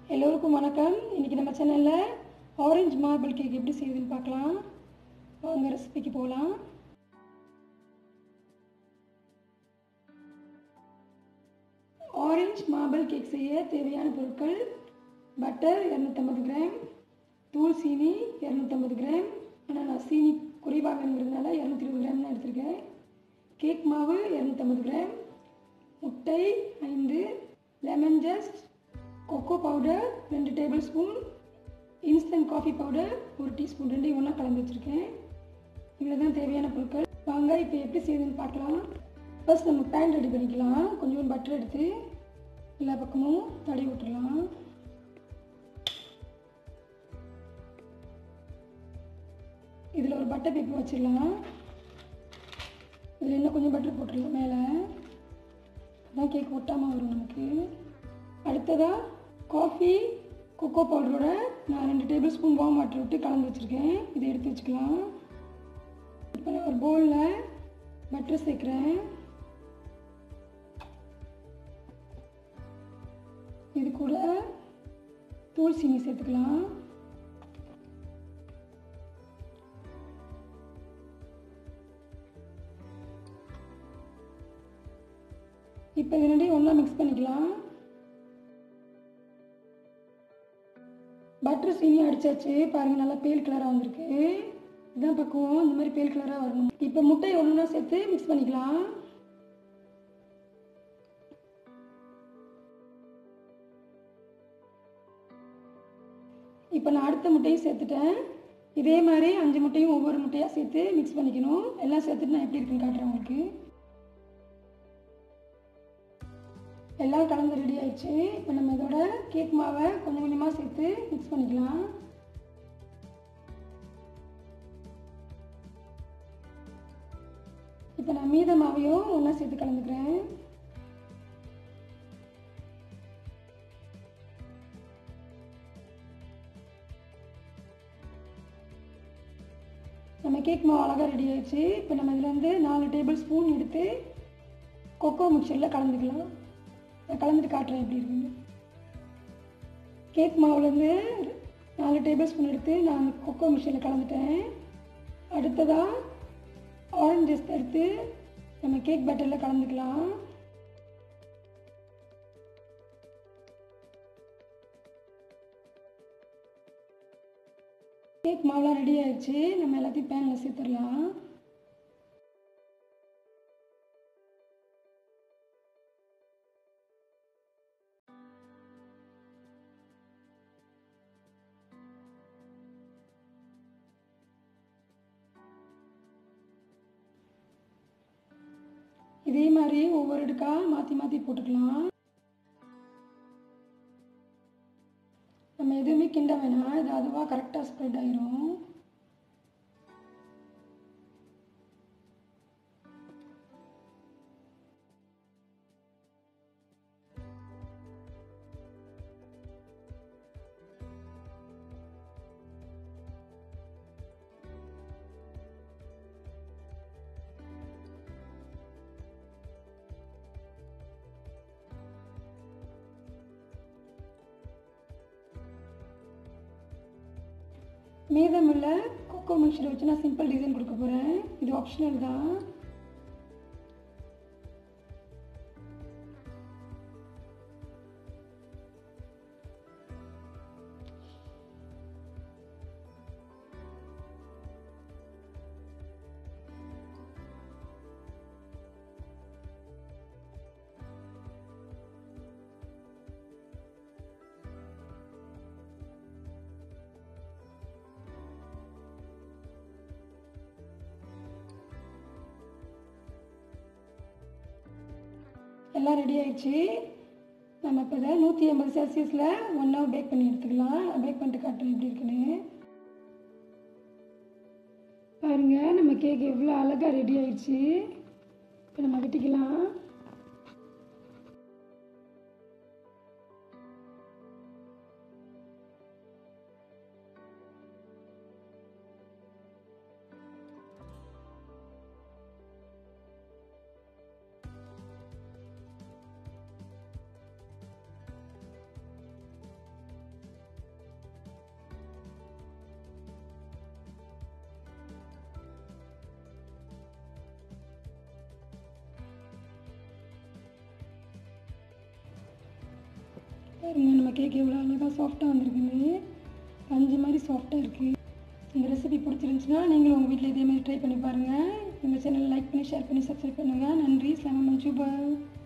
எல்லோருக்கும் வணக்கம். இன்றைக்கி நம்ம சேனலில் ஆரஞ்சு மார்பிள் கேக் எப்படி செய்யுதுன்னு பார்க்கலாம். வாங்க ரெசிபிக்கு போகலாம். ஆரஞ்சு மார்பிள் கேக் செய்ய தேவையான பொருட்கள்: பட்டர் 250 கிராம், தூள் சீனி 250 கிராம், ஆனால் நான் சீனி குறைவாக வேணுங்கிறதுனால 220 கிராம் தான் எடுத்திருக்கேன். கேக் மாவு 250 கிராம், முட்டை 5, lemon zest, cocoa powder 2 tablespoon, instant coffee powder 1 teaspoon, ரெண்டையும் ஒன்றா கலந்து வச்சுருக்கேன். இவ்வளோ தான் தேவையான பொருட்கள். வாங்க இப்போ எப்படி செய்யுதுன்னு பார்க்கலாம். ஃபர்ஸ்ட் நம்ம பேன் ரெடி பண்ணிக்கலாம். கொஞ்சம் பட்டர் எடுத்து எல்லா பக்கமும் தடவி விட்டுடலாம். இதில் ஒரு பட்டர் பேப்பர் வச்சிடலாம். இதில் இன்னும் கொஞ்சம் பட்டர் போட்டுடலாம் மேலே. அதான் கேக் ஒட்டாமல் வரும் நமக்கு. அடுத்ததாக காஃபி கொக்கோ பவுடரோட நான் 2 டேபிள் ஸ்பூன் வார்ம் வாட்டர் விட்டு கலந்து வச்சுருக்கேன். இதை எடுத்து வச்சுக்கலாம். இப்போ நான் ஒரு பவுலில் பட்டர் சேர்க்குறேன். இது கூட தூள் சீனி சேர்த்துக்கலாம். இப்போ இது ரெண்டையும் ஒன்றா மிக்ஸ் பண்ணிக்கலாம். பட்டர் சீனி அடித்தாச்சு. பாருங்கள், நல்லா பேல் கலராக வந்திருக்கு. இதுதான் பக்குவம். இந்த மாதிரி பேல் கலராக வரணும். இப்போ முட்டையை ஒன்றா சேர்த்து மிக்ஸ் பண்ணிக்கலாம். இப்போ நான் அடுத்த முட்டையும் சேர்த்துட்டேன். இதே மாதிரி 5 முட்டையும் ஒவ்வொரு முட்டையாக சேர்த்து மிக்ஸ் பண்ணிக்கணும். எல்லாம் சேர்த்துட்டு நான் எப்படி இருக்குன்னு காட்டுறேன் உங்களுக்கு. எல்லாம் கலந்து ரெடி ஆயிடுச்சு. இப்போ நம்ம இதோட கேக் மாவை கொஞ்சம் கொஞ்சமாக சேர்த்து மிக்ஸ் பண்ணிக்கலாம். இப்போ நான் மீத மாவையும் ஒன்றா சேர்த்து கலந்துக்கிறேன். நம்ம கேக் மாவு அழகாக ரெடி ஆயிடுச்சு. இப்போ நம்ம இதில் வந்து 4 டேபிள் ஸ்பூன் எடுத்து கொக்கோ மிக்சரில் கலந்துக்கலாம். நான் கலந்துட்டு காட்டுறேன் எப்படி இருக்குன்னு. கேக் மாவுலேருந்து 4 டேபிள் ஸ்பூன் எடுத்து நான் கொக்கோ மிக்சரில் கலந்துட்டேன். அடுத்ததாக ஆரஞ்சு ஜூஸ் எடுத்து நம்ம கேக் பேட்டரில் கலந்துக்கலாம். கேக் மாவுலாம் ரெடி ஆயிடுச்சு. நம்ம எல்லாத்தையும் பேனில் சேர்த்துடலாம். இதே மாதிரி ஒவ்வொரு அடுக்காக மாற்றி மாற்றி போட்டுக்கலாம். நம்ம எதுவுமே கிண்ட வேணாம். இது அதுவாக கரெக்டாக ஸ்ப்ரெட் ஆயிரும். மீதமுள்ள கொக்கோ மிக்சரை வச்சு நான் சிம்பிள் டிசைன் கொடுக்க போகிறேன். இது ஆப்ஷனல் தான். எல்லாம் ரெடி ஆயிடுச்சு. நம்ம இப்போ இதை 180 செல்சியஸில் 1 ஹவர் பேக் பண்ணி எடுத்துக்கலாம். பேக் பண்ணிட்டு காட்டுறேன் எப்படி இருக்குன்னு. பாருங்கள், நம்ம கேக் எவ்வளோ அழகாக ரெடி ஆயிடுச்சு. இப்போ நம்ம வெட்டிக்கலாம். பாருங்கள் நம்ம கேக் எவ்வளோ அழகாக சாஃப்டாக வந்திருக்குன்னு, பஞ்சு மாதிரி சாஃப்டாக இருக்குது. இந்த ரெசிபி பிடிச்சிருந்துச்சுன்னா நீங்களும் உங்கள் வீட்டில் இதேமாதிரி ட்ரை பண்ணி பாருங்கள். எங்கள் சேனலை லைக் பண்ணி ஷேர் பண்ணி சப்ஸ்கிரைப் பண்ணுங்கள். நன்றி. ஸ்லாமன் சூப்பர்.